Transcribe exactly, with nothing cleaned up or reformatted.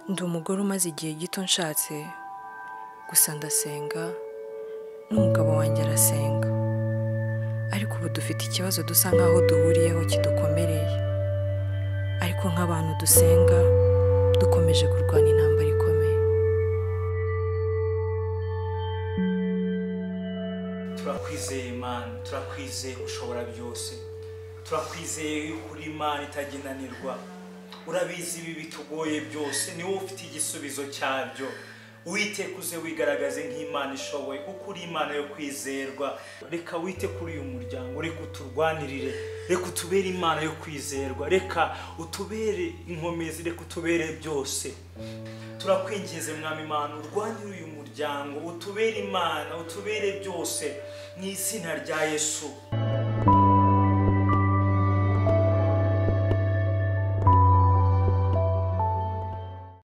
Ndi umugore umaze igihe gito nshatse, gusa ndasenga n'umugabo wanjye arasenga, ariko ubu dufite ikibazo dusa nkaho duhuriyeho kidukomereye, ariko nk'abantu dusenga dukomeje kurwana intambara ikomeye. Turakwizeye Imana, turakwizeye ushobora byose, turakwizeye kuri Imana itagenanirwa. Urabizi ibi bitugoye byose, ni wowe ufite igisubizo cyabyo. Uwiteka uze wigaragaze nk'Imana ishoboye, kuko uri Imana yo kwizerwa. Reka wite kuri uyu muryango, reka uturwanirire, reka utubere Imana yo kwizerwa, reka utubere inkomezi, reka utubere byose. Turakwinginze Mwami Imana, urwanire uyu muryango, utubere Imana, utubere byose mu izina rya Yesu.